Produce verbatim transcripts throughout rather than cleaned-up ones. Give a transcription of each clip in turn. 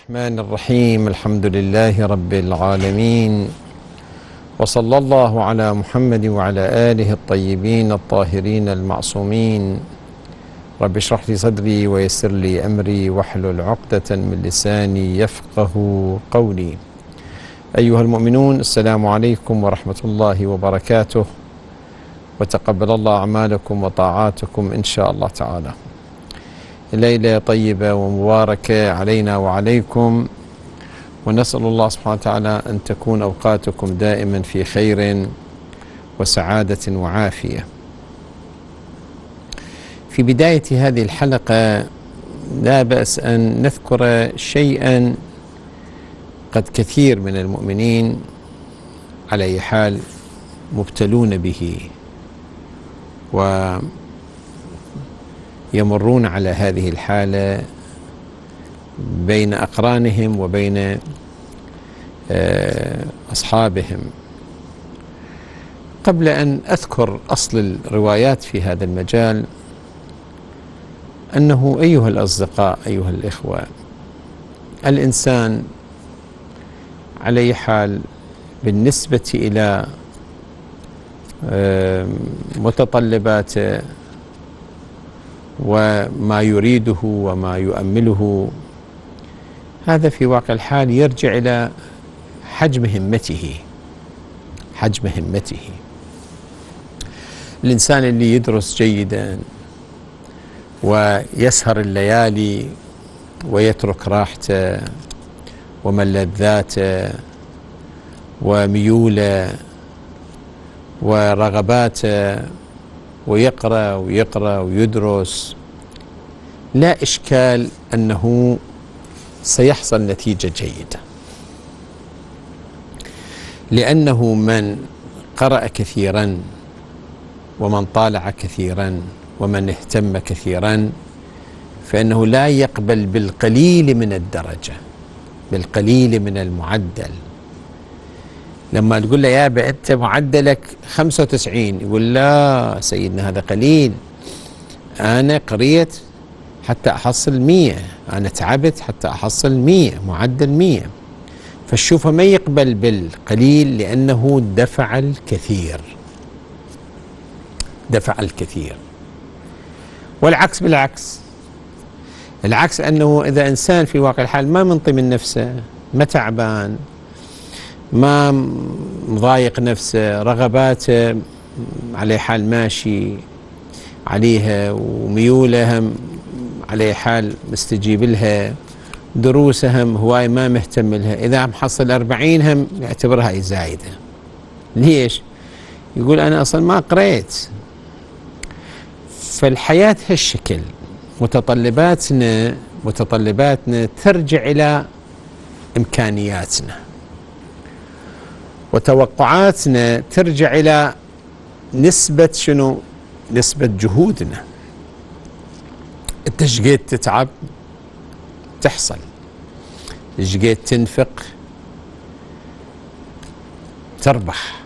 الرحمن الرحيم. الحمد لله رب العالمين، وصلى الله على محمد وعلى آله الطيبين الطاهرين المعصومين. رب اشرح لي صدري ويسر لي أمري واحلل عقدة من لساني يفقه قولي. أيها المؤمنون، السلام عليكم ورحمة الله وبركاته، وتقبل الله أعمالكم وطاعاتكم إن شاء الله تعالى. ليلة طيبة ومباركة علينا وعليكم، ونسأل الله سبحانه وتعالى أن تكون أوقاتكم دائما في خير وسعادة وعافية. في بداية هذه الحلقة لا بأس أن نذكر شيئا قد كثير من المؤمنين على أي حال مبتلون به ويمرون على هذه الحالة بين أقرانهم وبين أصحابهم. قبل أن أذكر أصل الروايات في هذا المجال، أنه أيها الأصدقاء أيها الإخوة، الإنسان على أي حال بالنسبة إلى متطلباته وما يريده وما يؤمله، هذا في واقع الحال يرجع إلى حجم همته حجم همته الإنسان اللي يدرس جيدا ويسهر الليالي ويترك راحته وملذاته وميوله ورغباته ويقرأ ويقرأ ويدرس، لا إشكال أنه سيحصل نتيجة جيدة، لأنه من قرأ كثيرا ومن طالع كثيرا ومن اهتم كثيرا فإنه لا يقبل بالقليل من الدرجة، بالقليل من المعدل. لما تقول له يا أبا أنت معدلك خمسة وتسعين، يقول لا سيدنا هذا قليل، أنا قريت حتى أحصل مية، أنا تعبت حتى أحصل مية، معدل مية. فالشوفة ما يقبل بالقليل لأنه دفع الكثير دفع الكثير والعكس بالعكس. العكس أنه إذا إنسان في واقع الحال ما منطي من نفسه، ما تعبان، ما مضايق نفسه، رغباته على حال ماشي عليها وميولها على حال مستجيب لها، دروسها هواي ما مهتم لها، إذا محصل أربعين هم يعتبرها أي زايدة. ليش؟ يقول أنا أصلا ما قريت. فالحياة هالشكل، متطلباتنا متطلباتنا ترجع إلى إمكانياتنا، وتوقعاتنا ترجع إلى نسبة شنو؟ نسبة جهودنا. انت شقيت تتعب تحصل، شقيت تنفق تربح.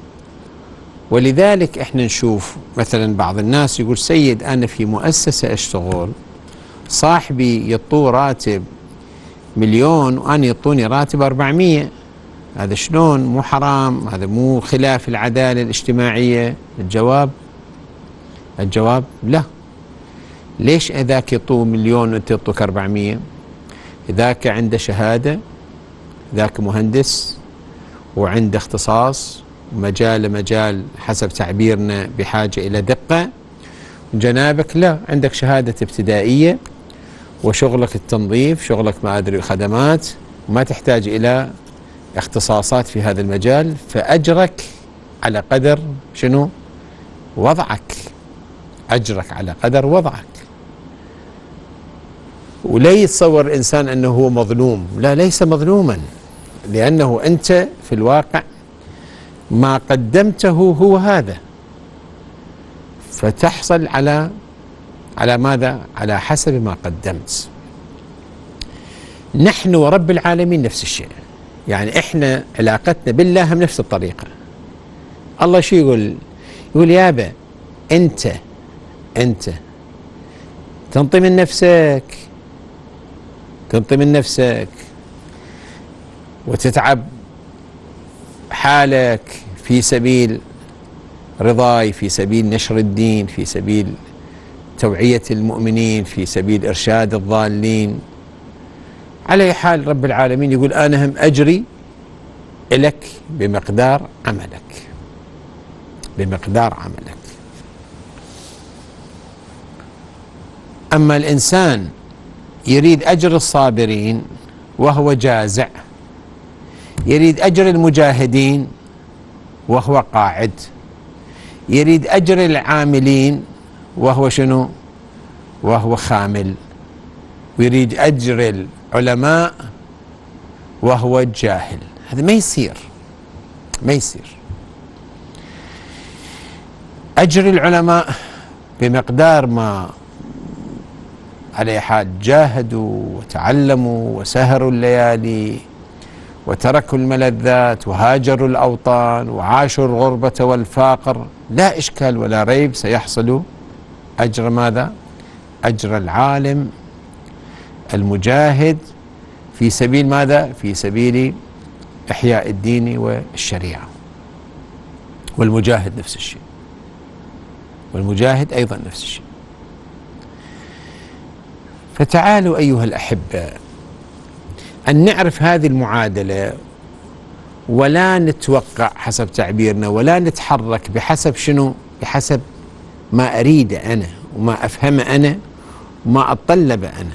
ولذلك احنا نشوف مثلا بعض الناس يقول سيد انا في مؤسسة اشتغل، صاحبي يطوه راتب مليون وانا يطوني راتب أربعمية، هذا شلون؟ مو حرام؟ هذا مو خلاف العدالة الاجتماعية؟ الجواب الجواب لا. ليش ذاك يطوه مليون وانت يطوك أربعمية؟ ذاك عنده شهادة، ذاك مهندس وعنده اختصاص ومجال مجال حسب تعبيرنا بحاجة إلى دقة. جنابك لا، عندك شهادة ابتدائية وشغلك التنظيف، شغلك ما أدري خدمات، وما تحتاج إلى اختصاصات في هذا المجال، فأجرك على قدر شنو؟ وضعك. أجرك على قدر وضعك. ولا يتصور الإنسان أنه هو مظلوم، لا، ليس مظلوما، لأنه أنت في الواقع ما قدمته هو هذا، فتحصل على على ماذا؟ على حسب ما قدمت. نحن ورب العالمين نفس الشيء، يعني إحنا علاقتنا بالله هم نفس الطريقة. الله شو يقول؟ يقول يابا أنت أنت تنطي من نفسك تنطي من نفسك وتتعب حالك في سبيل رضاي، في سبيل نشر الدين، في سبيل توعية المؤمنين، في سبيل إرشاد الضالين. على أي حال رب العالمين يقول أنا هم أجري لك بمقدار عملك، بمقدار عملك. أما الإنسان يريد أجر الصابرين وهو جازع، يريد أجر المجاهدين وهو قاعد، يريد أجر العاملين وهو شنو؟ وهو خامل، ويريد أجر العلماء وهو جاهل. هذا ما يصير، ما يصير. أجر العلماء بمقدار ما على حال جاهدوا وتعلموا وسهروا الليالي وتركوا الملذات وهاجروا الأوطان وعاشوا الغربة والفاقر، لا إشكال ولا ريب سيحصل أجر ماذا؟ أجر العالم المجاهد في سبيل ماذا؟ في سبيل إحياء الدين والشريعة. والمجاهد نفس الشيء، والمجاهد أيضا نفس الشيء. فتعالوا أيها الأحبة أن نعرف هذه المعادلة، ولا نتوقع حسب تعبيرنا، ولا نتحرك بحسب شنو؟ بحسب ما أريد أنا وما أفهم أنا وما أتطلب أنا.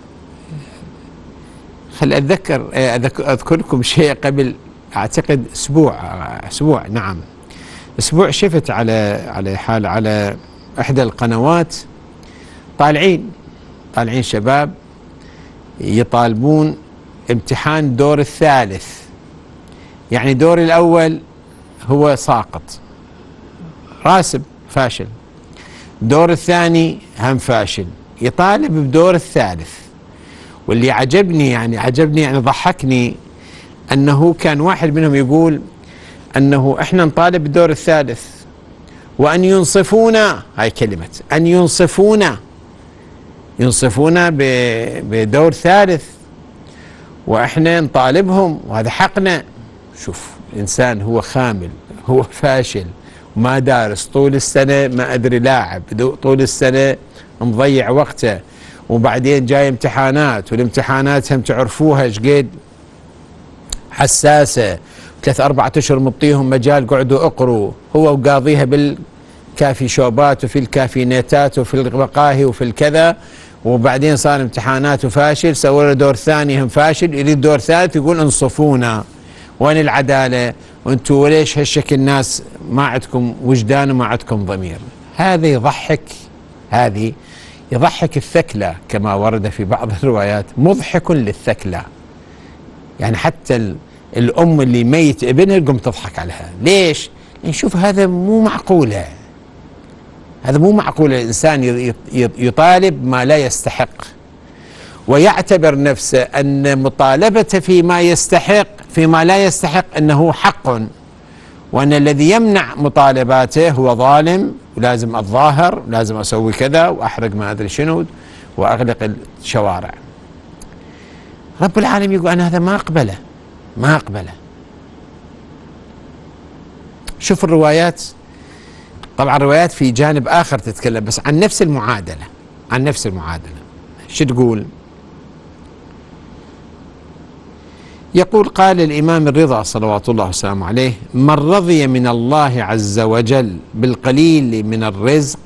خل أتذكر أذكر لكم شيء قبل أعتقد أسبوع أسبوع نعم أسبوع شفت على على حال على إحدى القنوات طالعين طالعين شباب يطالبون امتحان الدور الثالث، يعني دور الأول هو ساقط راسب فاشل، الدور الثاني هم فاشل، يطالب بدور الثالث. واللي عجبني يعني عجبني يعني ضحكني أنه كان واحد منهم يقول أنه إحنا نطالب بالدور الثالث وأن ينصفونا، هاي كلمة أن ينصفونا ينصفونا بدور ثالث، وإحنا نطالبهم وهذا حقنا. شوف إنسان هو خامل، هو فاشل وما دارس طول السنة، ما أدري لاعب طول السنة مضيع وقته، وبعدين جاي امتحانات، والامتحانات هم تعرفوها ايش قد حساسة، ثلاث أربعة أشهر مطيهم مجال قعدوا اقروا، هو وقاضيها بالكافي شوبات وفي الكافينيتات وفي المقاهي وفي الكذا، وبعدين صار امتحانات وفاشل، سووا له دور ثاني هم فاشل، يريد دور ثالث يقول انصفونا، وين العدالة؟ وانتم وليش هالشكل الناس ما عندكم وجدان وما عندكم ضمير؟ هذا يضحك، هذه يضحك الثكلى كما ورد في بعض الروايات، مضحك للثكلى. يعني حتى الأم اللي ميت ابنها تقوم تضحك عليها، ليش؟ نشوف هذا مو معقولة، هذا مو معقول الإنسان يطالب ما لا يستحق ويعتبر نفسه أن مطالبته فيما يستحق فيما لا يستحق أنه حق، وأن الذي يمنع مطالباته هو ظالم، ولازم أتظاهر ولازم أسوي كذا وأحرق ما أدري شنو وأغلق الشوارع. رب العالمين يقول أنا هذا ما أقبله، ما أقبله. شوف الروايات، طبعا الروايات في جانب آخر تتكلم بس عن نفس المعادلة، عن نفس المعادلة. شو تقول؟ يقول قال الإمام الرضا صلوات الله وسلامه عليه: من رضي من الله عز وجل بالقليل من الرزق،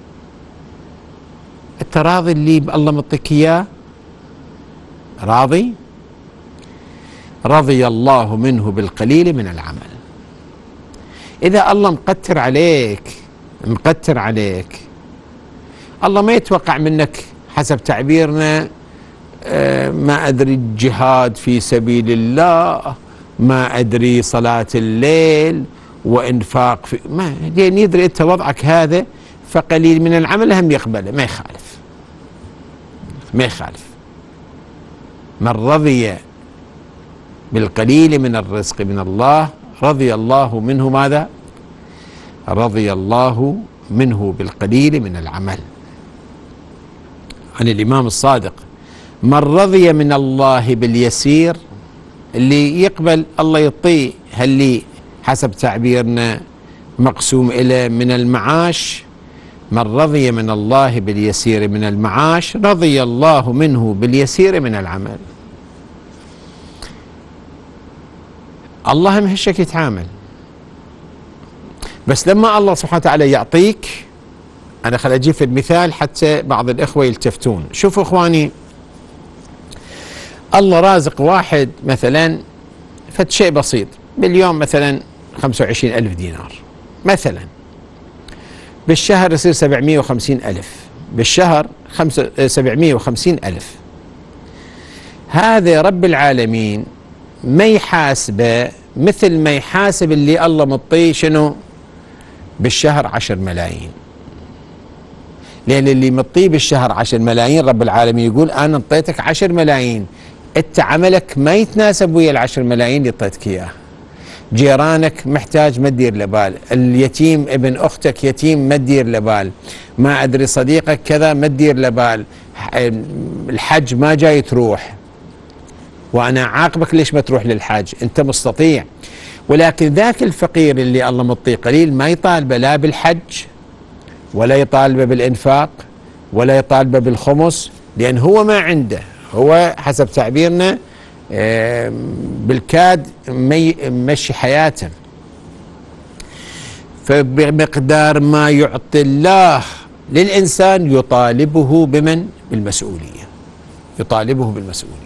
أنت راضي اللي الله مطيك إياه؟ راضي؟ رضي الله منه بالقليل من العمل. إذا الله مقتر عليك مقتر عليك الله ما يتوقع منك حسب تعبيرنا آه ما أدري الجهاد في سبيل الله، ما أدري صلاة الليل وإنفاق في ما، لأن يدري أنت وضعك هذا، فقليل من العمل هم يقبله، ما يخالف ما يخالف. من رضي بالقليل من الرزق من الله رضي الله منه ماذا؟ رضي الله منه بالقليل من العمل. عن الإمام الصادق: من رضي من الله باليسير اللي يقبل الله يعطيه، هل لي حسب تعبيرنا مقسوم إليه من المعاش. من رضي من الله باليسير من المعاش رضي الله منه باليسير من العمل. الله مهشك يتعامل، بس لما الله سبحانه وتعالى يعطيك، أنا خل أجيب في المثال حتى بعض الإخوة يلتفتون. شوفوا إخواني، الله رازق واحد مثلا فد شيء بسيط باليوم، مثلا خمسة وعشرين ألف دينار مثلا، بالشهر يصير سبعمائة وخمسين ألف، بالشهر سبعمائة وخمسين ألف. هذا رب العالمين ما يحاسبه مثل ما يحاسب اللي الله مطيه شنو بالشهر عشر ملايين، لأن اللي مطيه بالشهر عشر ملايين رب العالمين يقول أنا انطيتك عشر ملايين، أنت عملك ما يتناسب ويا العشر ملايين اللي اعطيتك إياه. جيرانك محتاج ما تدير له بال، اليتيم ابن أختك يتيم ما تدير له بال، ما أدري صديقك كذا ما تدير له بال، الحج ما جاي تروح، وأنا عاقبك ليش ما تروح للحج، أنت مستطيع. ولكن ذاك الفقير اللي الله مطيه قليل ما يطالبه لا بالحج ولا يطالبه بالإنفاق ولا يطالبه بالخمس، لأن هو ما عنده، هو حسب تعبيرنا بالكاد مشي حياته. فبمقدار ما يعطي الله للإنسان يطالبه بمن؟ بالمسؤولية، يطالبه بالمسؤولية.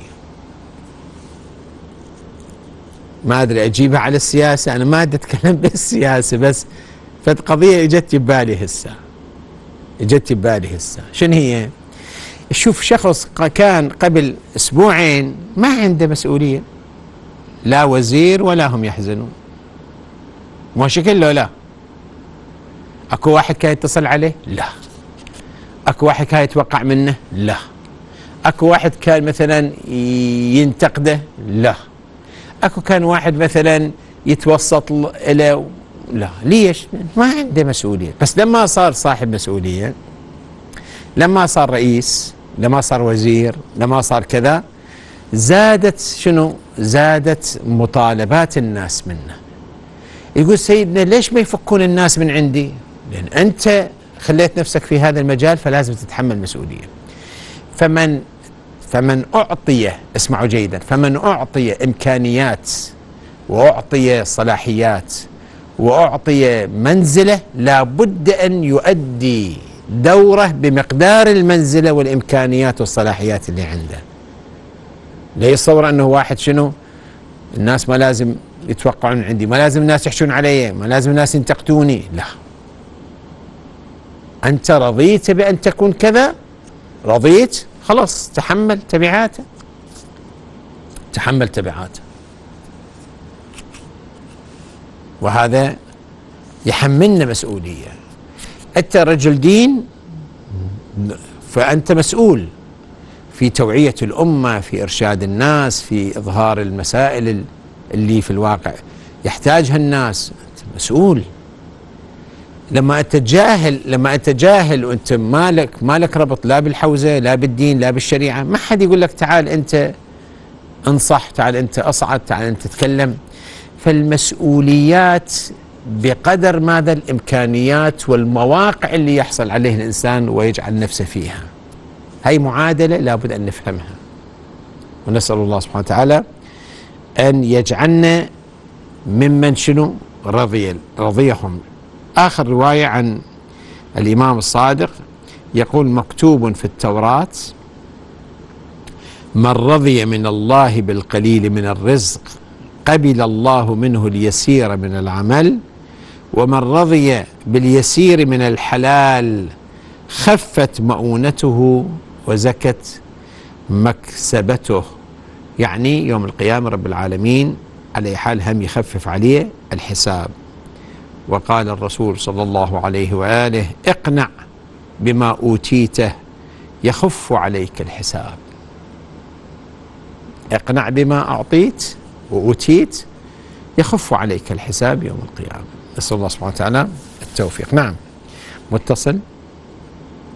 ما أدري أجيبها على السياسة، أنا ما أدري أتكلم بالسياسة، بس فد قضية اجت ببالي هسه، اجت ببالي هسه. شنو هي؟ شوف شخص كان قبل أسبوعين ما عنده مسؤولية، لا وزير ولا هم يحزنون، مو شكل له؟ لا. أكو واحد كان يتصل عليه؟ لا. أكو واحد كان يتوقع منه؟ لا. أكو واحد كان مثلا ينتقده؟ لا. أكو كان واحد مثلا يتوسط له؟ لا. ليش؟ ما عنده مسؤولية. بس لما صار صاحب مسؤولية، لما صار رئيس، لما صار وزير، لما صار كذا، زادت شنو؟ زادت مطالبات الناس منه. يقول سيدنا ليش ما يفكون الناس من عندي؟ لأن أنت خليت نفسك في هذا المجال فلازم تتحمل مسؤولية. فمن فمن أعطي، اسمعوا جيدا، فمن أعطي إمكانيات وأعطي صلاحيات وأعطي منزلة لابد أن يؤدي دوره بمقدار المنزلة والإمكانيات والصلاحيات اللي عنده. لا يتصور أنه واحد شنو الناس ما لازم يتوقعون عندي، ما لازم الناس يحشون علي، ما لازم الناس ينتقدوني. لا، أنت رضيت بأن تكون كذا، رضيت خلاص تحمل تبعاته، تحمل تبعاته. وهذا يحملنا مسؤولية. أنت رجل دين فأنت مسؤول في توعية الأمة، في إرشاد الناس، في إظهار المسائل اللي في الواقع يحتاجها الناس، أنت مسؤول. لما أنت جاهل، لما أنت جاهل وأنت مالك مالك ربط لا بالحوزة لا بالدين لا بالشريعة، ما حد يقول لك تعال أنت انصح، تعال أنت أصعد، تعال أنت تتكلم. فالمسؤوليات بقدر ماذا الإمكانيات والمواقع اللي يحصل عليه الإنسان ويجعل نفسه فيها. هاي معادلة لابد أن نفهمها، ونسأل الله سبحانه وتعالى أن يجعلنا ممن شنو رضي رضيهم. آخر رواية عن الإمام الصادق يقول مكتوب في التوراة: من رضي من الله بالقليل من الرزق قبل الله منه اليسير من العمل، ومن رضي باليسير من الحلال خفت مؤونته وزكت مكسبته. يعني يوم القيامة رب العالمين على حال هم يخفف عليه الحساب. وقال الرسول صلى الله عليه وآله: اقنع بما أوتيته يخف عليك الحساب. اقنع بما أعطيت وأوتيت يخف عليك الحساب يوم القيامة. نسأل الله سبحانه وتعالى التوفيق. نعم، متصل.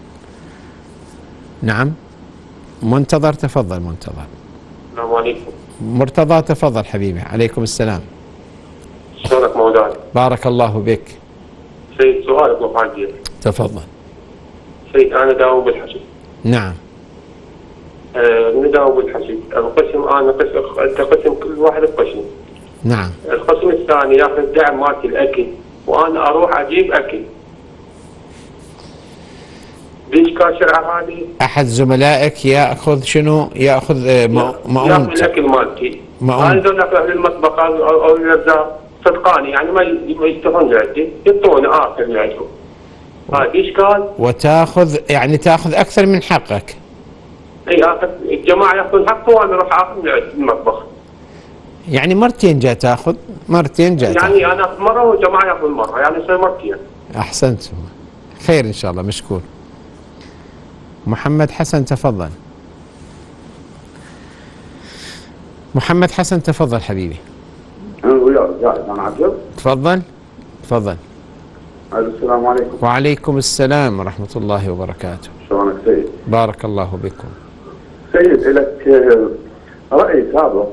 نعم، منتظر، تفضل منتظر. السلام عليكم. مرتضى تفضل حبيبي. عليكم السلام. شلونك مولانا؟ بارك الله بك. سيد سؤال ابو حاجي. تفضل. سيد انا داوم بالحشد. نعم. آه نداوم بالحشد، القسم انا قسم انت قسم كل واحد بقسم. نعم. القسم الثاني ياخذ الدعم مالت الاكل وانا اروح اجيب اكل. بإشكال شرعة هذه؟ احد زملائك ياخذ شنو؟ ياخذ مؤونة. ياخذ الاكل مالتي. مؤونة. انا اذا اهل المطبخ او او الرزاق صدقاني يعني ما ما يشتغلون عندي، يعطوني اخر اللي عندهم. هذه اشكال. وتاخذ يعني تاخذ اكثر من حقك. اي اخذ الجماعه ياخذون حقه وانا اروح اخذ من المطبخ. يعني مرتين جاء تاخذ، مرتين جاء يعني تاخذ. انا اخذ مره والجماعه ياخذون مره، يعني يصير مرتين. احسنت. خير ان شاء الله، مشكور. محمد حسن تفضل. محمد حسن تفضل حبيبي. انا وياك جاهز انا عجب. تفضل تفضل. السلام عليكم. وعليكم السلام ورحمة الله وبركاته. شلونك سيد؟ بارك الله بكم. سيد لك رأي سابق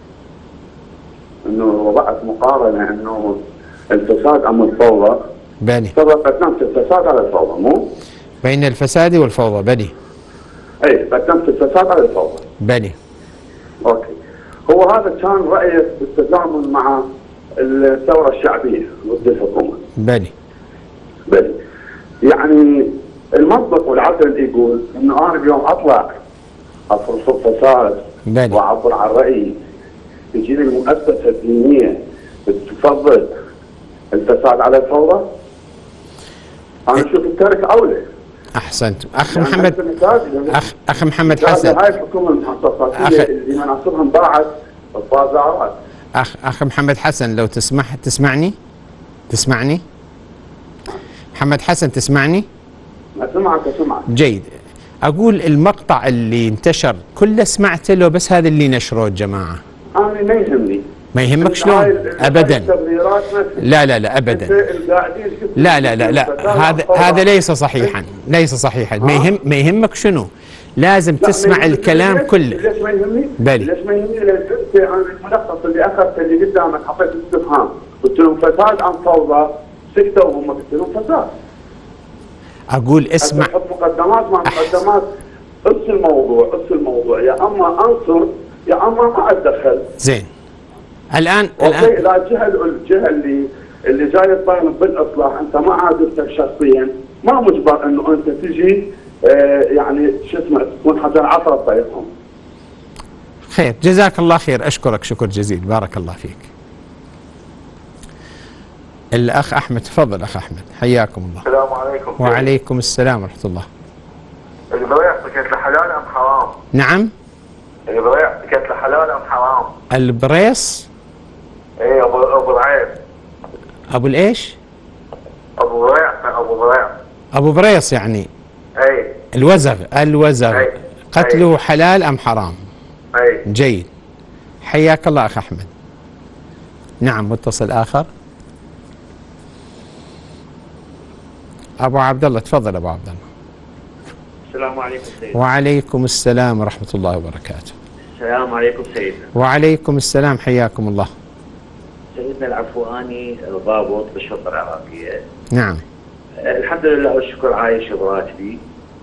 انه وضعت مقارنة انه الفساد ام الفوضى. بني. سبقت نفس الفساد على الفوضى مو؟ بين الفساد والفوضى. بني. اي قدمت الفساد على الفوضى. بني. اوكي. هو هذا كان رأيك بالتزامن مع الثورة الشعبية ضد الحكومة. بني. بني. يعني المنطق والعقل يقول انه انا اليوم اطلع افرص فساد بني. واعبر عن رايي، تجيني المؤسسه الدينيه بتفضل الفساد على الفوضى. انا اشوف الترك اولى. احسنت. اخ يعني محمد اخ اخ محمد حسن. هاي الحكومه المخصصاتيه اللي مناصبهم ضاعت البازارات. اخ اخ محمد حسن لو تسمح تسمعني؟ تسمعني؟ محمد حسن تسمعني؟ اسمعك اسمعك. جيد. اقول المقطع اللي انتشر كله سمعته له، بس هذا اللي نشروه الجماعه. انا ما يهمني. ما يهمك شلون؟ ابدا. لا لا لا ابدا. لا لا لا لا هذا هذا ليس صحيحا، ليس صحيحا. ما يهم ما يهمك شنو؟ لازم تسمع الكلام كله. ليش ما يهمني؟ بلي. ليش ما يهمني؟ لان انت الملخص اللي اخذت اللي قدامك حطيت استفهام، قلت لهم فساد ام فوضى؟ سكتوا وهم قلت لهم فساد. اقول اسمع. تحط مقدمات مع مقدمات. قص الموضوع قص الموضوع، يا اما انصر يا اما ما اتدخل. زين. الان الان الان لا الجهه الجهه اللي اللي جايه تطالب بالاصلاح انت ما عادلتك شخصيا، ما مجبر انه انت تجي آه يعني شو اسمه تكون حتى العصر طريقهم. خير، جزاك الله خير، اشكرك شكر جزيل، بارك الله فيك. الاخ احمد تفضل. اخ احمد حياكم الله. السلام عليكم. وعليكم السلام ورحمه الله. البريق بكت حلال ام حرام؟ نعم. البريق بكت حلال ام حرام؟ البريص. ايه ابو ابو رعيب. ابو الايش؟ ابو بريق ابو بريق. ابو بريص يعني. اي. الوزغ الوزغ. أي. قتله أي. حلال ام حرام؟ اي. جيد. حياك الله اخ احمد. نعم متصل اخر. ابو عبد الله تفضل. ابو عبد الله. السلام عليكم سيدنا. وعليكم السلام ورحمه الله وبركاته. السلام عليكم سيدنا. وعليكم السلام حياكم الله. سيدنا العفواني ضابط بالشرطه العراقيه. نعم. الحمد لله والشكر عايش براتبي.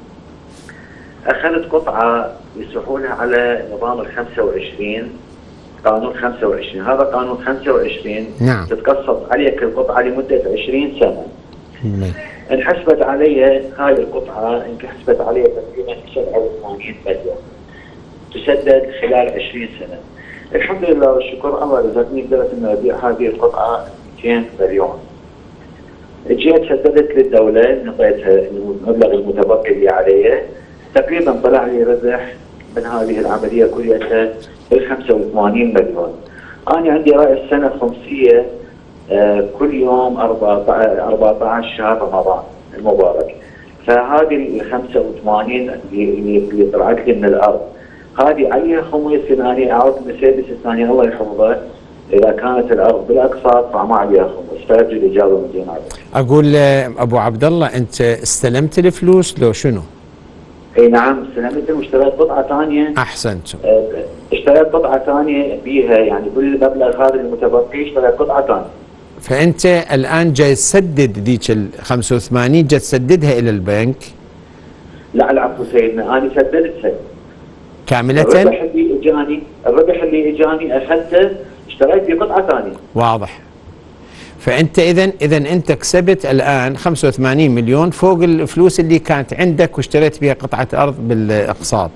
اخذت قطعه يصلحونها على نظام ال خمسة وعشرين، قانون خمسة وعشرين، هذا قانون خمسة وعشرين. نعم. تتقسط عليك القطعه لمده عشرين سنه. مم. انحسبت علي هاي القطعه انحسبت علي تقريبا سبعة وثمانين مليون. تسدد خلال عشرين سنه. الحمد لله والشكر الله رزقني قدرت اني ابيع هذه القطعه مئتين مليون. جيت سددت للدوله، انطيتها المبلغ المتبقي اللي علي، تقريبا طلع لي ربح من هذه العمليه كلها ال خمسة وثمانين مليون. انا عندي راس سنه خمسيه آه كل يوم أربعة عشر شهر رمضان المبارك. فهذه ال خمسة وثمانين اللي اللي طلعت لي من الارض هذه عليها خميس ثاني اعود مسدس الثاني الله يحفظه. اذا كانت الارض بالاقساط فما عليها خمس، فارجو الاجابه من جنابك. اقول ابو عبد الله انت استلمت الفلوس لو شنو؟ اي نعم استلمت واشتريت قطعه ثانيه. احسنتم. اشتريت قطعه ثانيه بيها يعني كل المبلغ هذا المتبقي اشتريت قطعه ثانيه. فانت الان جاي تسدد ذيك ال خمسة وثمانين، جاي تسددها الى البنك؟ لا العفو سيدنا انا سددتها كامله. الربح اللي اجاني الربح اللي اجاني اخذته اشتريت بقطعه ثانيه. واضح. فانت اذا اذا انت كسبت الان خمسة وثمانين مليون فوق الفلوس اللي كانت عندك واشتريت بها قطعه ارض بالاقساط.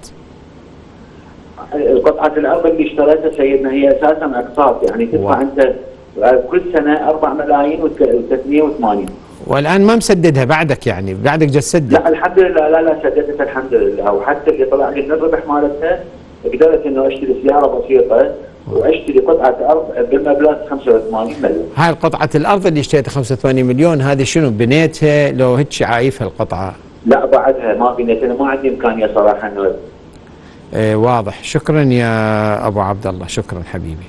قطعه الارض اللي اشتريتها سيدنا هي اساسا اقساط، يعني تدفع انت كل سنه أربعة ملايين وثلاثمئة وثمانين. والان ما مسددها بعدك، يعني بعدك جالس تسدد؟ لا الحمد لله، لا لا سددت الحمد لله، وحتى اللي طلع لي من الربح مالتها قدرت انه اشتري سياره بسيطه واشتري قطعه ارض بالمبلغ خمسة وثمانين مليون. هاي قطعه الارض اللي اشتريتها خمسة وثمانين مليون هذه شنو بنيتها لو هيك عايفها القطعه؟ لا بعدها ما بنيتها، انا ما عندي امكانيه صراحه انه. ايه واضح. شكرا يا ابو عبد الله، شكرا حبيبي.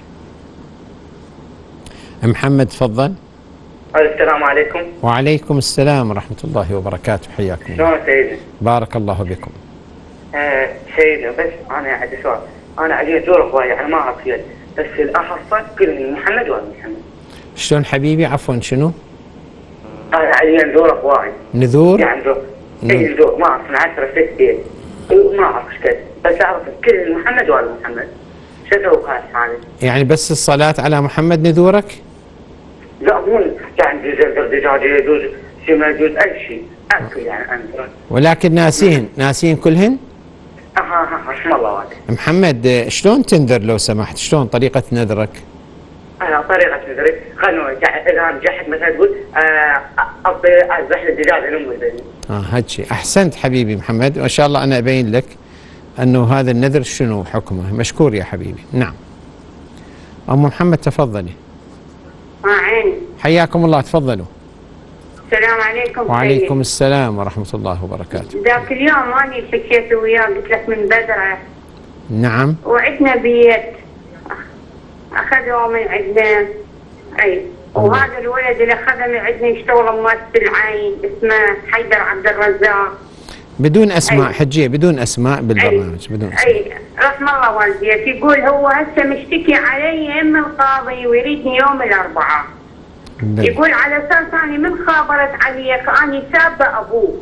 محمد تفضل. السلام عليكم. وعليكم السلام ورحمه الله وبركاته، حياكم. شلون سيدنا؟ بارك الله بكم. آه سيدنا بس انا عندي سؤال، انا عندي دور هوايه انا ما اعرف يد، بس الاحصل كل محمد ولا محمد؟ شلون حبيبي؟ عفوا شنو؟ انا عندي دور هوايه. نذور؟ يعني دور اي دور ما اعرف من عشرة ستة ما اعرف ايش كذا، بس اعرف كل محمد ولا محمد؟ شو اسوي هذا؟ يعني بس الصلاة على محمد نذورك؟ لا مو يعني يجوز دجاج يجوز شيء ما يجوز اي شيء اكل يعني انت. ولكن ناسين ناسين كلهن؟ اها اها اسم الله واحد. محمد شلون تنذر لو سمحت؟ شلون طريقة نذرك؟ انا طريقة نذري خلنا اذا نجحت مثلا تقول اعطي اذبح الدجاج لامي. اه هاتشي. احسنت حبيبي محمد، وان شاء الله انا ابين لك انه هذا النذر شنو حكمه. مشكور يا حبيبي. نعم. ام محمد تفضلي. اه عيني. حياكم الله، تفضلوا. السلام عليكم. وعليكم السلام ورحمة الله وبركاته. ذاك اليوم اني حكيت وياه قلت لك من بدره. نعم. وعدنا بيت اخذوه من عندنا. اي وهذا الولد اللي اخذه من عندنا يشتغل ممثل عين اسمه حيدر عبد الرزاق. بدون اسماء أي. حجيه، بدون اسماء بالبرنامج. أي. بدون اسماء. اي رحم الله والديك. يقول هو هسه مشتكي علي ام القاضي ويريدني يوم الاربعاء. بل. يقول على اساس اني من خابرت عليك اني سابه ابوه.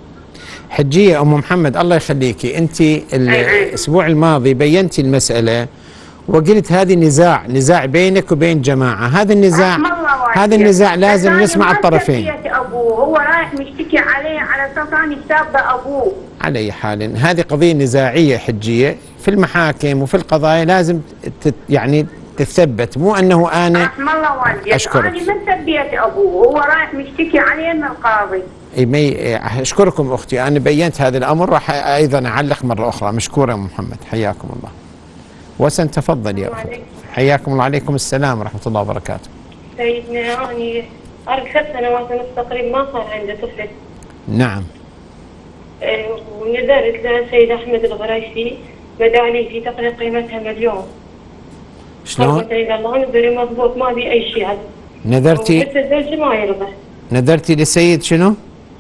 حجيه ام محمد الله يخليكي، انت الاسبوع الماضي بينتي المساله وقلت هذه نزاع نزاع بينك وبين جماعه، هذا النزاع هذا النزاع لازم نسمع الطرفين. ابوه هو رايح مشتكي علي على اساس اني سابه ابوه. على اي حال هذه قضيه نزاعيه حجيه في المحاكم وفي القضايا لازم تت يعني تثبت، مو انه انا رحم الله والديك. اشكرك. انا ما سبيت ابوه، هو رايح مشتكي علي من القاضي. اي مي اشكركم اختي، انا بينت هذا الامر، راح ايضا اعلق مره اخرى. مشكوره ام محمد، حياكم الله. وسن تفضل يا اخت. حياكم الله. عليكم السلام ورحمه الله وبركاته. سيدنا اني اربع ثلاث سنوات ونص تقريبا ما صار عندي طفل. نعم. أه ونذرت للسيد احمد الغريشي مدالي في تقريبا قيمتها مليون. شلون؟ الى الله نذري مضبوط ما بي اي شيء. نذرتي؟ بس الزوج ما يرضى. نذرتي للسيد شنو؟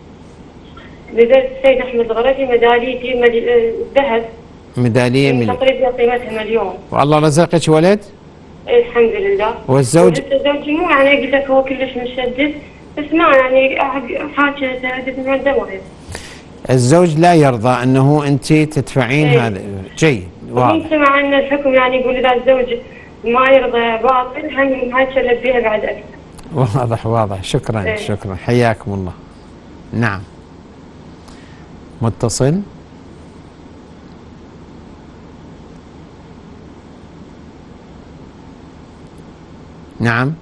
نذرت السيد احمد الغريشي مداليتي مد... ذهب. ميداليه مليون تقريبا قيمتها مليون. والله رزقك ولد؟ الحمد لله. والزوج؟ الزوج مو يعني قلت لك هو كلش مشدد، بس ما يعني حاجه زادت من عنده ما يرضى. الزوج لا يرضى انه انت تدفعين ايه. هذا. جيد واضح. سمع ان الحكم يعني يقول اذا الزوج ما يرضى باطل هم هاي تلبيها بعد اكثر. واضح واضح. شكرا. ايه. شكرا حياكم الله. نعم. متصل. نعم.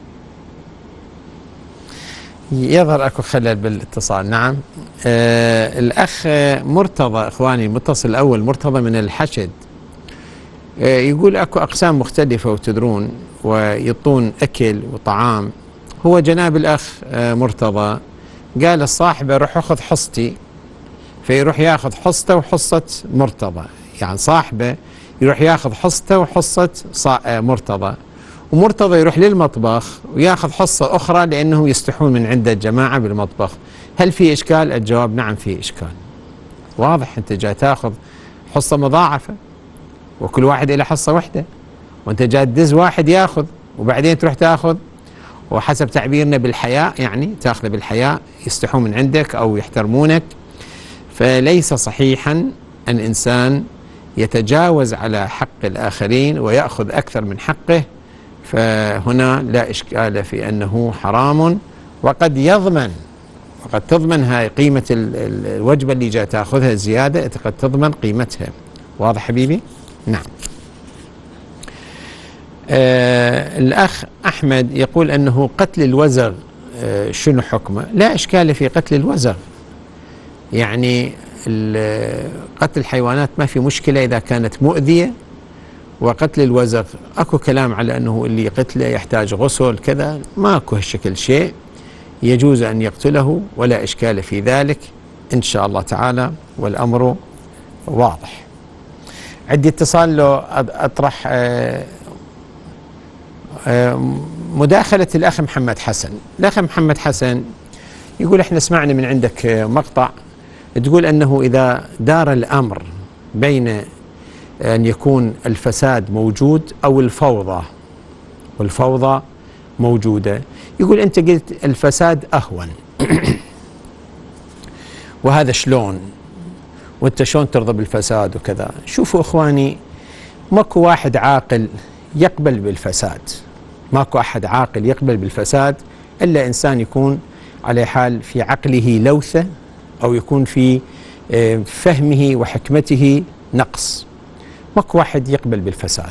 يظهر اكو خلل بالاتصال. نعم. آه الاخ مرتضى اخواني المتصل الاول مرتضى من الحشد آه يقول اكو اقسام مختلفه وتدرون ويعطون اكل وطعام. هو جناب الاخ آه مرتضى قال الصاحبه روح اخذ حصتي، فيروح ياخذ حصته وحصه مرتضى، يعني صاحبه يروح ياخذ حصته وحصه مرتضى، ومرتضى يروح للمطبخ وياخذ حصة أخرى لأنهم يستحون من عند الجماعة بالمطبخ. هل في إشكال؟ الجواب نعم في إشكال. واضح أنت جاي تاخذ حصة مضاعفة وكل واحد له حصة واحدة، وأنت جاي تدز واحد ياخذ وبعدين تروح تاخذ، وحسب تعبيرنا بالحياء يعني تاخذه بالحياء، يستحون من عندك أو يحترمونك. فليس صحيحا أن إنسان يتجاوز على حق الآخرين ويأخذ أكثر من حقه، فهنا لا إشكال في أنه حرام، وقد يضمن وقد تضمن هاي قيمة الوجبة اللي جاء تأخذها زيادة، قد تضمن قيمتها. واضح حبيبي؟ نعم. آه الأخ أحمد يقول أنه قتل الوزغ آه شنو حكمه؟ لا إشكال في قتل الوزغ، يعني قتل الحيوانات ما في مشكلة إذا كانت مؤذية، وقتل الوزغ أكو كلام على أنه اللي قتله يحتاج غسل كذا، ماكو هالشكل شيء، يجوز أن يقتله ولا إشكال في ذلك إن شاء الله تعالى، والأمر واضح. عندي اتصال له أطرح آه آه مداخلة الأخ محمد حسن. الأخ محمد حسن يقول احنا سمعنا من عندك مقطع تقول أنه إذا دار الأمر بين أن يكون الفساد موجود أو الفوضى، والفوضى موجودة، يقول أنت قلت الفساد أهون وهذا شلون؟ وأنت شلون ترضى بالفساد وكذا؟ شوفوا إخواني، ماكو واحد عاقل يقبل بالفساد، ماكو أحد عاقل يقبل بالفساد إلا إنسان يكون على حال في عقله لوثة أو يكون في فهمه وحكمته نقص، ماكو واحد يقبل بالفساد.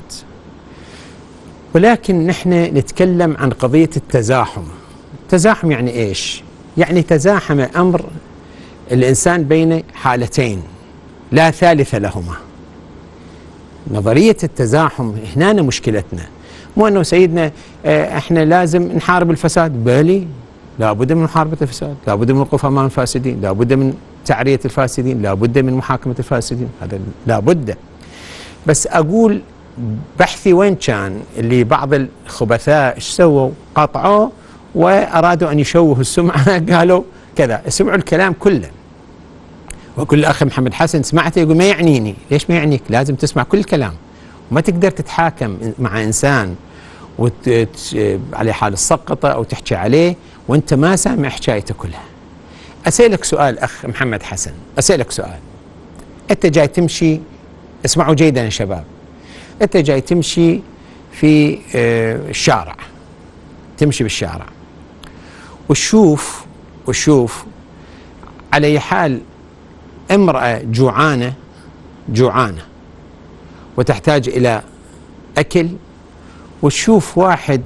ولكن نحن نتكلم عن قضية التزاحم. التزاحم يعني إيش؟ يعني تزاحم أمر الإنسان بين حالتين لا ثالث لهما. نظرية التزاحم هنا مشكلتنا، مو أنه سيدنا إحنا لازم نحارب الفساد، بالي لابد من محاربة الفساد، لابد من الوقوف أمام الفاسدين، لابد من تعرية الفاسدين، لابد من محاكمة الفاسدين، هذا لابد. بس أقول بحثي وين كان اللي بعض الخبثاء ايش سووا؟ قطعوه وأرادوا أن يشوهوا السمعة، قالوا كذا، سمعوا الكلام كله. وكل أخ محمد حسن سمعته يقول ما يعنيني، ليش ما يعنيك؟ لازم تسمع كل الكلام، وما تقدر تتحاكم مع إنسان وت... على حال السقطة أو تحكي عليه وأنت ما سامع حكايته كلها. أسألك سؤال أخ محمد حسن، أسألك سؤال. أنت جاي تمشي، اسمعوا جيدا يا شباب، أنت جاي تمشي في الشارع، تمشي بالشارع وتشوف وتشوف على حال امرأة جوعانة جوعانة وتحتاج إلى أكل، وتشوف واحد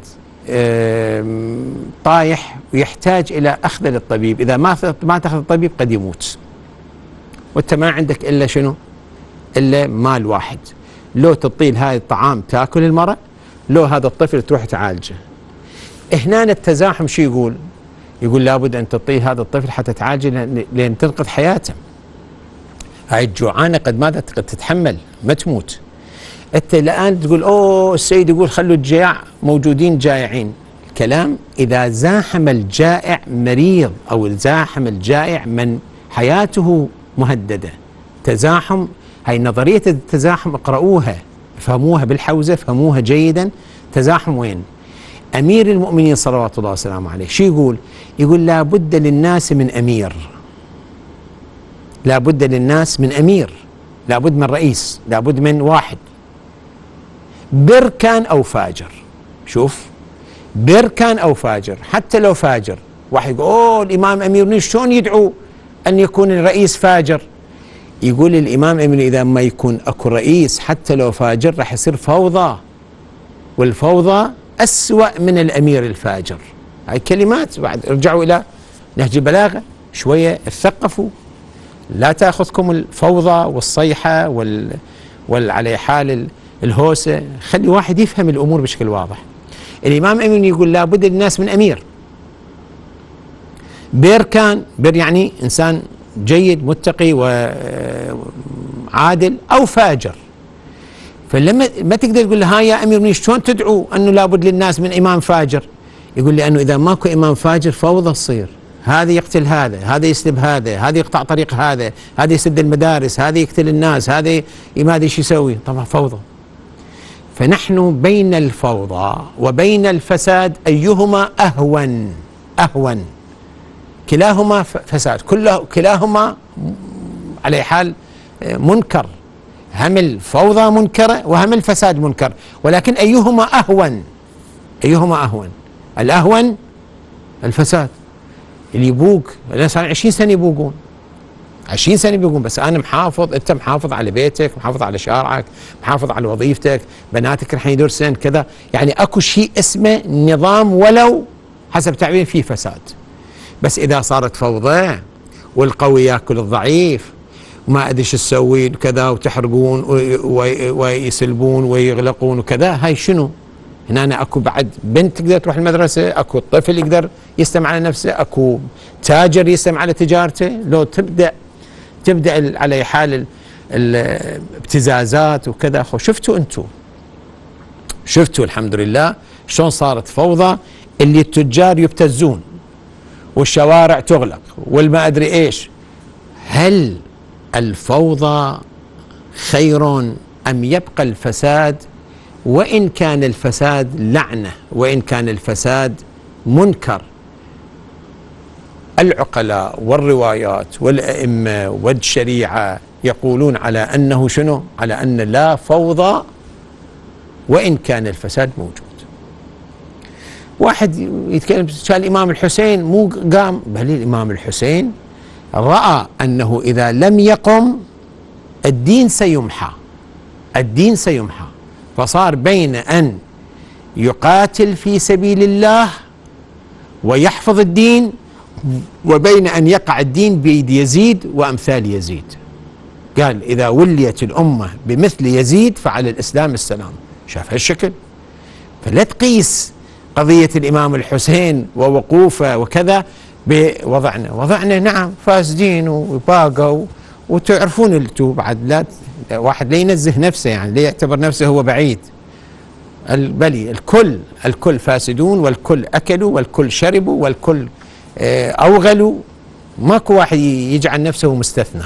طايح ويحتاج إلى أخذ للطبيب، إذا ما ما تأخذ الطبيب قد يموت، وأنت ما عندك إلا شنو؟ إلا مال واحد، لو تطيل هاي الطعام تاكل المرأة، لو هذا الطفل تروح تعالجه. هنا التزاحم شو يقول؟ يقول لابد أن تطيل هذا الطفل حتى تعالجه لأن تنقذ حياته. هاي الجوعانة قد ماذا قد تتحمل ما تموت. أنت الآن تقول أوه السيد يقول خلوا الجياع موجودين جائعين. الكلام إذا زاحم الجائع مريض أو زاحم الجائع من حياته مهددة. تزاحم، هاي نظرية التزاحم اقرأوها، فهموها بالحوزة، فهموها جيدا. تزاحم وين؟ أمير المؤمنين صلوات الله وسلامه عليه شو يقول؟ يقول لا بد للناس من أمير، لا بد للناس من أمير، لا بد من رئيس، لا بد من واحد بر كان أو فاجر. شوف، بر كان أو فاجر، حتى لو فاجر. واحد يقول أوه الإمام أمير المؤمنين شلون يدعو أن يكون الرئيس فاجر؟ يقول الإمام أمير إذا ما يكون أكو رئيس حتى لو فاجر راح يصير فوضى، والفوضى أسوأ من الأمير الفاجر. هاي كلمات بعد ارجعوا إلى نهج البلاغة شوية، اتثقفوا، لا تأخذكم الفوضى والصيحة وال والعلى حال الهوسة، خلي واحد يفهم الأمور بشكل واضح. الإمام أمين يقول لا بد للناس من أمير. بير كان، بير يعني إنسان جيد متقي وعادل، أو فاجر. فلما ما تقدر تقول له ها يا أمير مني شلون تدعو أنه لابد للناس من إمام فاجر؟ يقول لأنه إذا ماكو إمام فاجر فوضى تصير، هذا يقتل هذا، هذا يسلب هذا، هذا يقطع طريق هذا، هذا يسد المدارس، هذا يقتل الناس، هذا ما ادري ايش يسوي. طبعا فوضى. فنحن بين الفوضى وبين الفساد أيهما أهون؟ أهون. كلاهما فساد، كله كلاهما على حال منكر. هم الفوضى منكرة وهم الفساد منكر، ولكن أيهما أهون؟ أيهما أهون؟ الأهون الفساد. اللي يبوق الناس عشرين سنة يبوقون، عشرين سنة يبوقون، بس أنا محافظ، أنت محافظ على بيتك، محافظ على شارعك، محافظ على وظيفتك، بناتك راح يدرسن كذا، يعني أكو شيء اسمه نظام ولو حسب تعبير فيه فساد. بس إذا صارت فوضى والقوي ياكل الضعيف وما أدري شو تسوي كذا وتحرقون ويسلبون ويغلقون وكذا، هاي شنو؟ هنا أنا أكو بعد بنت تقدر تروح المدرسة، أكو طفل يقدر يستمع على نفسه، أكو تاجر يستمع على تجارته. لو تبدأ تبدأ على حال الابتزازات وكذا. شفتوا أنتوا شفتوا الحمد لله شلون صارت فوضى، اللي التجار يبتزون والشوارع تغلق والما أدري إيش. هل الفوضى خير أم يبقى الفساد؟ وإن كان الفساد لعنة، وإن كان الفساد منكر، العقلاء والروايات والأئمة والشريعة يقولون على أنه شنو؟ على أن لا فوضى وإن كان الفساد موجود. واحد يتكلم كان الإمام الحسين مو قام، بل الإمام الحسين رأى أنه إذا لم يقم الدين سيمحى، الدين سيمحى، فصار بين أن يقاتل في سبيل الله ويحفظ الدين وبين أن يقع الدين بيد يزيد وأمثال يزيد. قال إذا وليت الأمة بمثل يزيد فعلى الإسلام السلام. شاف هالشكل؟ فلا تقيس قضية الإمام الحسين ووقوفه وكذا بوضعنا. وضعنا نعم فاسدين وباقوا، وتعرفون انتم بعد لا واحد لا ينزه نفسه، يعني لا يعتبر نفسه هو بعيد. بل الكل الكل فاسدون، والكل أكلوا، والكل شربوا، والكل أوغلوا، ماكو واحد يجعل نفسه مستثنى.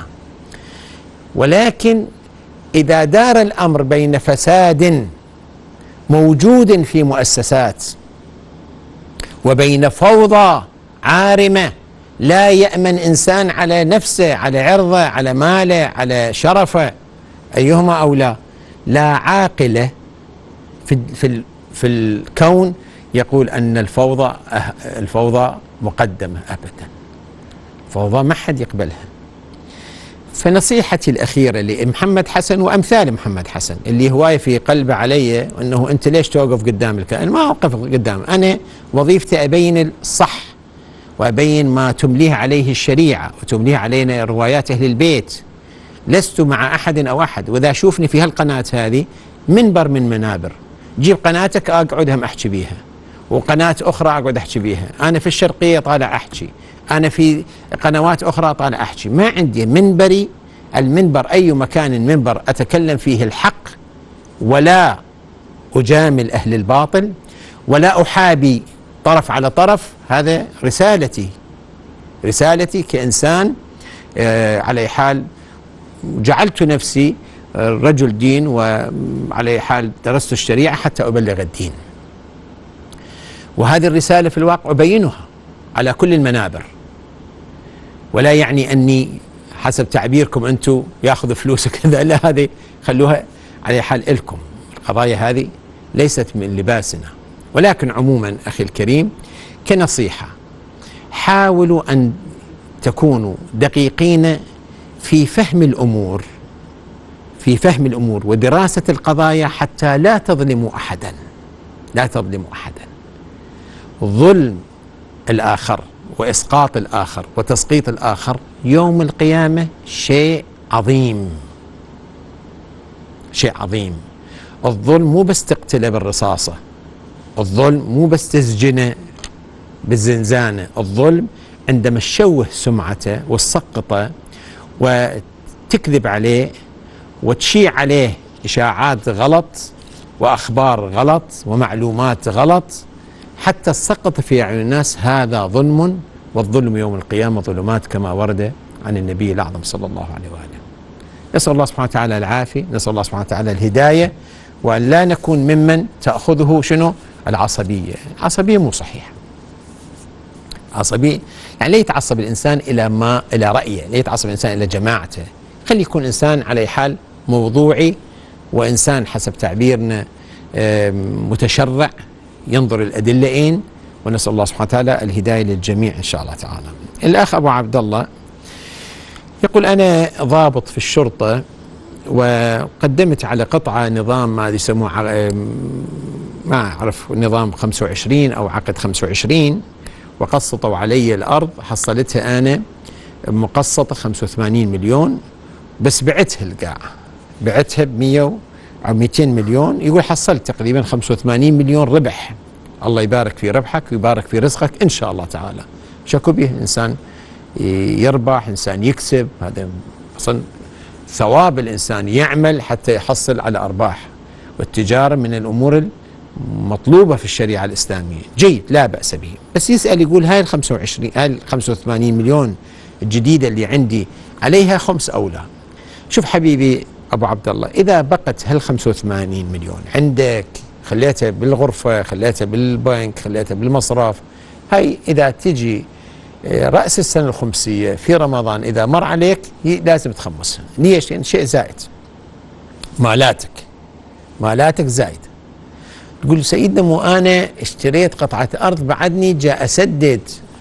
ولكن إذا دار الأمر بين فساد موجود في مؤسسات وبين فوضى عارمة لا يأمن إنسان على نفسه، على عرضه، على ماله، على شرفه، أيهما أولى؟ لا عاقلة في في في الكون يقول أن الفوضى الفوضى مقدمة أبدا. فوضى ما حد يقبلها. فنصيحتي الأخيرة لمحمد حسن وأمثال محمد حسن اللي هواية في قلبه علي أنه أنت ليش توقف قدام الكائن؟ ما أوقف قدام، أنا وظيفتي أبين الصح وأبين ما تمليه عليه الشريعة وتمليه علينا روايات أهل البيت. لست مع أحد أو أحد. وإذا شوفني في هالقناة هذه منبر من منابر، جيب قناتك أقعد هم أحكي بيها، وقناة أخرى أقعد أحكي بيها، أنا في الشرقية طالع أحكي، أنا في قنوات أخرى طالع أحكي. ما عندي منبري المنبر أي مكان منبر أتكلم فيه الحق، ولا أجامل أهل الباطل، ولا أحابي طرف على طرف. هذا رسالتي، رسالتي كإنسان آه على حال جعلت نفسي رجل دين، وعلى حال درست الشريعة حتى أبلغ الدين. وهذه الرسالة في الواقع أبينها على كل المنابر، ولا يعني أني حسب تعبيركم أنتم ياخذ فلوس كذا، لا، هذه خلوها على حال إلكم. القضايا هذه ليست من لباسنا. ولكن عموما أخي الكريم كنصيحة، حاولوا أن تكونوا دقيقين في فهم الأمور، في فهم الأمور ودراسة القضايا حتى لا تظلموا أحدا، لا تظلموا أحدا. ظلم الآخر وإسقاط الآخر وتسقيط الآخر يوم القيامة شيء عظيم، شيء عظيم. الظلم مو بس تقتله بالرصاصة، الظلم مو بس تسجنه بالزنزانة، الظلم عندما تشوه سمعته وتسقطه وتكذب عليه وتشيع عليه إشاعات غلط وأخبار غلط ومعلومات غلط حتى تسقط في أعين الناس، هذا ظلم والظلم يوم القيامة ظلمات كما ورد عن النبي الأعظم صلى الله عليه وآله. نسأل الله سبحانه وتعالى العافية، نسأل الله سبحانه وتعالى الهداية، وأن لا نكون ممن تأخذه شنو؟ العصبية. العصبية مو صحيحة. عصبية يعني لا يتعصب الإنسان إلى ما إلى رأيه، لا يتعصب الإنسان إلى جماعته، خلي يكون إنسان على حال موضوعي، وإنسان حسب تعبيرنا متشرع، ينظر الأدلة إين، ونسأل الله سبحانه وتعالى الهداية للجميع إن شاء الله تعالى. الأخ أبو عبد الله يقول أنا ضابط في الشرطة، وقدمت على قطعة نظام ما يسموه ما أعرف نظام خمسة وعشرين أو عقد خمسة وعشرين، وقسطوا علي الأرض، حصلتها أنا مقسطة خمسة وثمانين مليون، بس بعتها القاع، بعتها ب مئة أو مئتين مليون. يقول حصلت تقريبا خمسة وثمانين مليون ربح. الله يبارك في ربحك ويبارك في رزقك إن شاء الله تعالى. شكو به إنسان يربح، إنسان يكسب، هذا أصلا ثواب الإنسان يعمل حتى يحصل على أرباح، والتجارة من الأمور المطلوبة في الشريعة الإسلامية. جيد، لا بأس به، بس يسأل يقول هاي ال خمسة وعشرين هاي ال خمسة وثمانين مليون الجديدة اللي عندي عليها خمس أو لا؟ شوف حبيبي أبو عبد الله، إذا بقت هال خمسة وثمانين مليون عندك، خليتها بالغرفة، خليتها بالبنك، خليتها بالمصرف، هاي إذا تجي رأس السنة الخمسية في رمضان إذا مر عليك لازم تخمسها. ليش؟ لأن شيء زائد، مالاتك مالاتك زائد. تقول سيدنا مو أنا اشتريت قطعة أرض بعدني جاء أسدد.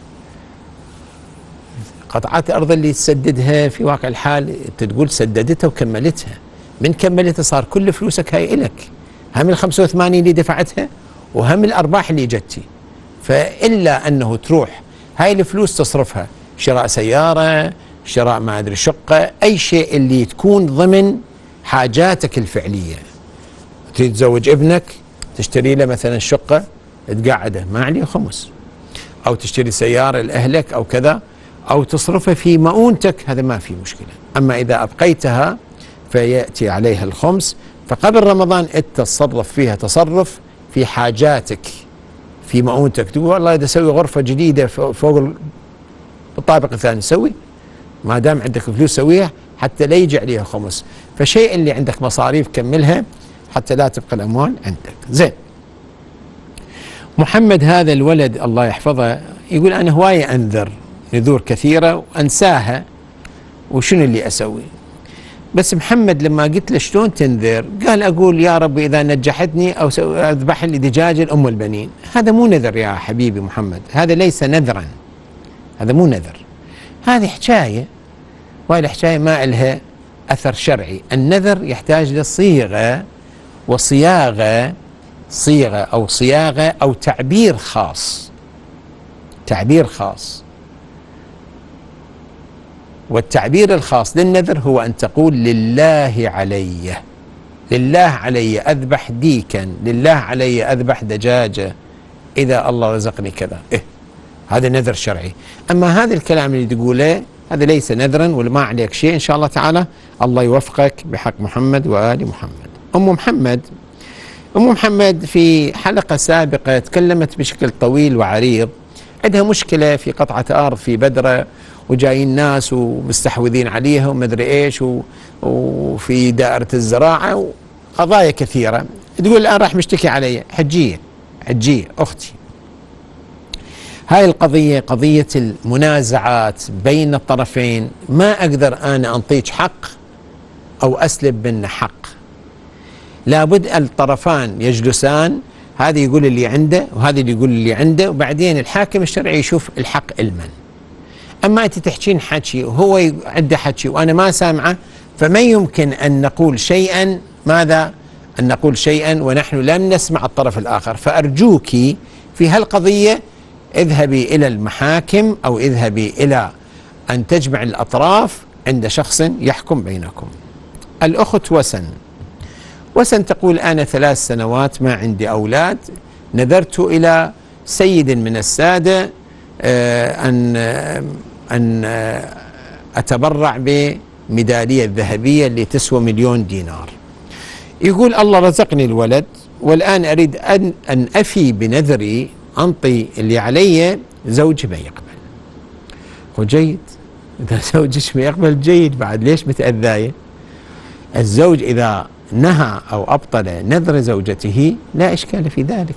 قطعات الأرض اللي تسددها في واقع الحال أنت تقول سددتها وكملتها، من كملتها صار كل فلوسك هاي إلك، هم ال خمسة وثمانين اللي دفعتها وهم الأرباح اللي جتي، فإلا أنه تروح هاي الفلوس تصرفها شراء سيارة، شراء ما أدري شقة، أي شيء اللي تكون ضمن حاجاتك الفعلية. تريد تزوج ابنك تشتري له مثلا شقة تقعده ما عليه خمس، أو تشتري سيارة لأهلك أو كذا، أو تصرفها في مؤونتك، هذا ما في مشكلة. أما إذا أبقيتها فيأتي عليها الخمس، فقبل رمضان أنت تصرف فيها تصرف في حاجاتك في مؤونتك. تقول والله إذا أسوي غرفة جديدة فوق الطابق الثاني، سوي ما دام عندك فلوس سويها حتى لا يجي عليها خمس. فشيء اللي عندك مصاريف كملها حتى لا تبقى الأموال عندك. زين. محمد هذا الولد الله يحفظه يقول أنا هواية أنذر نذور كثيرة وأنساها، وشنو اللي أسوي؟ بس محمد لما قلت له شلون تنذر؟ قال أقول يا رب إذا نجحتني أو أذبح لي دجاجة أم البنين. هذا مو نذر يا حبيبي محمد، هذا ليس نذرا، هذا مو نذر، هذه حكاية، وهي الحكاية ما إلها أثر شرعي. النذر يحتاج لصيغة وصياغة، صيغة أو صياغة أو تعبير خاص، تعبير خاص. والتعبير الخاص للنذر هو أن تقول لله علي، لله علي أذبح ديكا، لله علي أذبح دجاجة إذا الله رزقني كذا. إيه هذا نذر شرعي. أما هذا الكلام اللي تقوله هذا ليس نذرا ولا ما عليك شيء إن شاء الله تعالى. الله يوفقك بحق محمد وآل محمد. أم محمد أم محمد في حلقة سابقة تكلمت بشكل طويل وعريض، عندها مشكلة في قطعة أرض في بدرة، وجايين ناس ومستحوذين عليها ومدري ايش، وفي دائرة الزراعة وقضايا كثيرة. تقول الآن راح مشتكي علي حجية، حجية أختي، هاي القضية قضية المنازعات بين الطرفين، ما أقدر أنا أنطيك حق أو أسلب منه حق، لابد الطرفان يجلسان، هذا يقول اللي عنده وهذا اللي يقول اللي عنده، وبعدين الحاكم الشرعي يشوف الحق المن. أما أنت تحكين حكي وهو عنده حكي وأنا ما سامعه، فما يمكن أن نقول شيئا، ماذا؟ أن نقول شيئا ونحن لم نسمع الطرف الآخر. فأرجوك في هالقضية اذهبي إلى المحاكم أو اذهبي إلى أن تجمع الأطراف عند شخص يحكم بينكم. الأخت وسن وسن تقول أنا ثلاث سنوات ما عندي أولاد، نذرت إلى سيد من السادة أن أن أتبرع بميدالية ذهبية اللي تسوى مليون دينار. يقول الله رزقني الولد والآن أريد أن أن أفي بنذري، أنطي اللي علي، زوجي ما يقبل. هو جيد، إذا زوجك ما يقبل جيد، بعد ليش متأذاية؟ الزوج إذا نهى أو أبطل نذر زوجته لا إشكال في ذلك،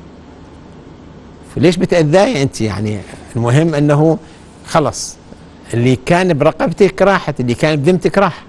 فليش متأذاية أنت؟ يعني المهم أنه خلص اللي كان برقبتك راحت، اللي كان بذمتك راح،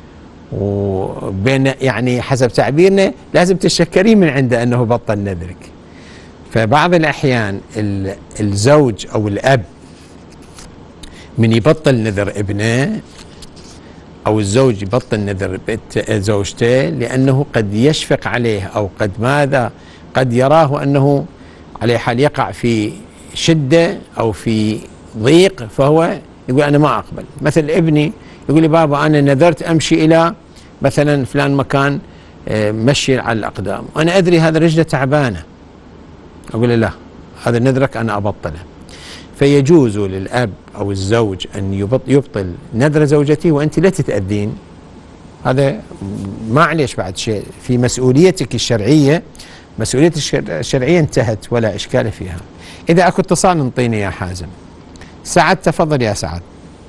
وبين يعني حسب تعبيرنا لازم تشكرين من عنده أنه بطل نذرك. فبعض الأحيان الزوج أو الأب من يبطل نذر ابنه أو الزوج يبطل نذر زوجته لأنه قد يشفق عليه أو قد ماذا قد يراه أنه عليه حال يقع في شدة أو في ضيق، فهو يقول أنا ما أقبل. مثل ابني يقول لي بابا أنا نذرت أمشي إلى مثلا فلان مكان مشي على الأقدام، أنا أدري هذا رجله تعبانة، أقول له لا هذا نذرك أنا أبطله. فيجوز للأب أو الزوج أن يبطل نذر زوجته وأنت لا تتأذين، هذا ما عليش بعد شيء، في مسؤوليتك الشرعية، مسؤوليتك الشرعية انتهت ولا إشكال فيها. إذا أكو اتصال انطيني يا حازم. سعد تفضل يا سعد.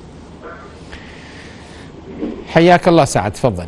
حياك الله سعد تفضل.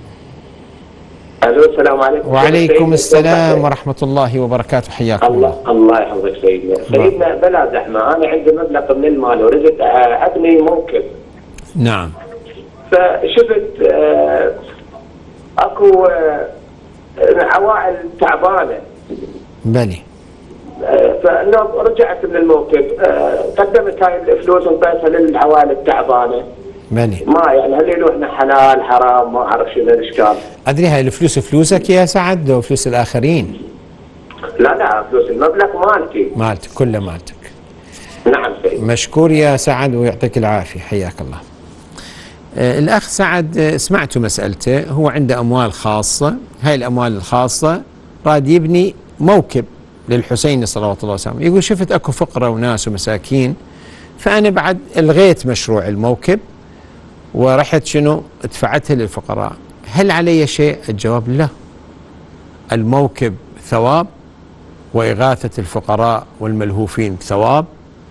الو السلام عليكم. وعليكم السلام ورحمة الله وبركاته، حياكم الله. الله يحفظك سيدنا. سيدنا بلا زحمة، أنا عندي مبلغ من المال ورزت أبني موكب. نعم. فشفت آه أكو آه عوائل تعبانة. بلي. آه فرجعت من الموكب، آه قدمت هاي الفلوس وانطيتها للعوائل التعبانة. بلي. ما يعني هل له احنا حلال حرام ما اعرف شنو الاشكال. ادري هاي الفلوس فلوسك يا سعد لو فلوس الاخرين؟ لا لا فلوس المبلغ مالتي. مالتك كله مالتك. نعم سيدي. مشكور يا سعد ويعطيك العافيه، حياك الله. آه الاخ سعد آه سمعتوا مسألته، هو عنده اموال خاصه، هاي الاموال الخاصه راد يبني موكب للحسين صلوات الله وسلامه، يقول شفت اكو فقراء وناس ومساكين فانا بعد الغيت مشروع الموكب ورحت شنو ادفعتها للفقراء، هل علي شيء؟ الجواب لا. الموكب ثواب، وإغاثة الفقراء والملهوفين ثواب،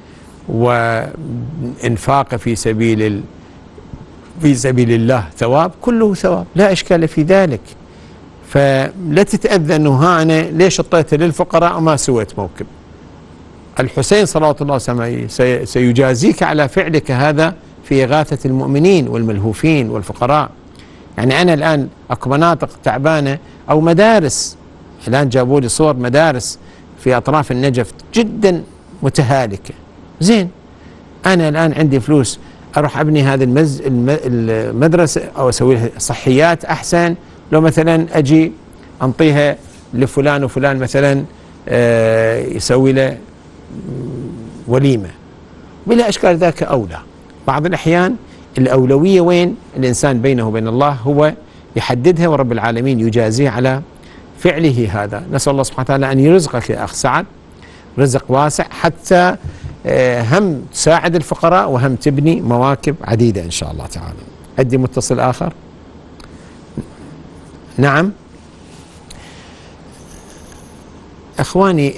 وإنفاق في سبيل ال... في سبيل الله ثواب، كله ثواب لا إشكال في ذلك. فلا تتأذى أنه ها أنا ليش اعطيته للفقراء وما سويت موكب. الحسين صلوات الله وسلامه سيجازيك على فعلك هذا في إغاثة المؤمنين والملهوفين والفقراء. يعني أنا الآن أكو مناطق تعبانة أو مدارس، الآن جابوا لي صور مدارس في أطراف النجف جدا متهالكة، زين أنا الآن عندي فلوس أروح أبني هذه المز... المدرسة أو أسوي لها صحيات أحسن، لو مثلا أجي أنطيها لفلان وفلان مثلا آه يسوي له وليمة بلا إشكال، ذاك أولى. بعض الأحيان الأولوية وين؟ الإنسان بينه وبين الله هو يحددها، ورب العالمين يجازيه على فعله هذا. نسأل الله سبحانه وتعالى أن يرزقك يا أخ سعد رزق واسع، حتى هم تساعد الفقراء وهم تبني مواكب عديدة إن شاء الله تعالى. أدي متصل آخر. نعم أخواني،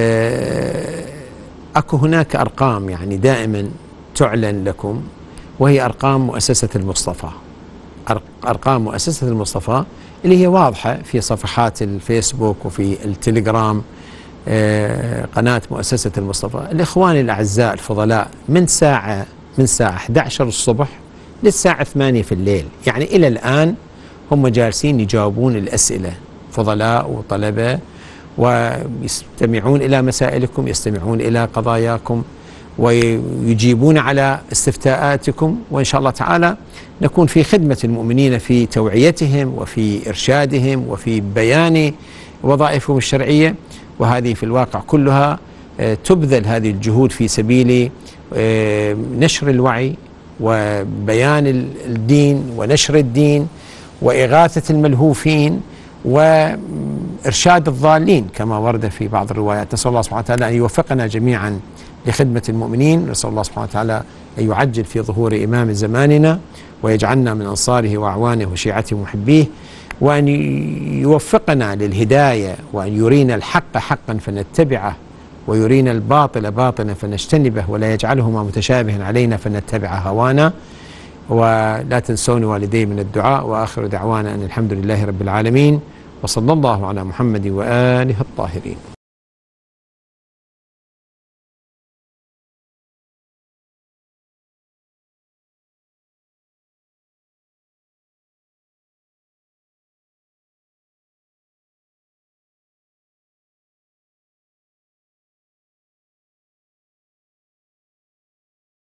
أكو هناك أرقام يعني دائما تعلن لكم، وهي أرقام مؤسسة المصطفى. أرقام مؤسسة المصطفى اللي هي واضحة في صفحات الفيسبوك وفي التليجرام، قناة مؤسسة المصطفى. الإخوان الأعزاء الفضلاء من ساعة من ساعة إحدى عشر الصبح للساعة ثمانية في الليل، يعني إلى الآن هم جالسين يجاوبون الأسئلة، فضلاء وطلبة، ويستمعون إلى مسائلكم، يستمعون إلى قضاياكم، ويجيبون على استفتاءاتكم، وإن شاء الله تعالى نكون في خدمة المؤمنين في توعيتهم وفي إرشادهم وفي بيان وظائفهم الشرعية. وهذه في الواقع كلها تبذل هذه الجهود في سبيل نشر الوعي وبيان الدين ونشر الدين وإغاثة الملهوفين وإرشاد الضالين كما ورد في بعض الروايات. نسأل الله سبحانه وتعالى أن يوفقنا جميعا لخدمة المؤمنين، نسأل الله سبحانه وتعالى أن يعجل في ظهور إمام زماننا ويجعلنا من أنصاره وأعوانه وشيعته ومحبيه، وأن يوفقنا للهداية، وأن يرينا الحق حقا فنتبعه، ويرينا الباطل باطلا فنجتنبه ولا يجعلهما متشابها علينا فنتبع هوانا. ولا تنسوني والدي من الدعاء، وآخر دعوانا أن الحمد لله رب العالمين، وصلى الله على محمد وآله الطاهرين.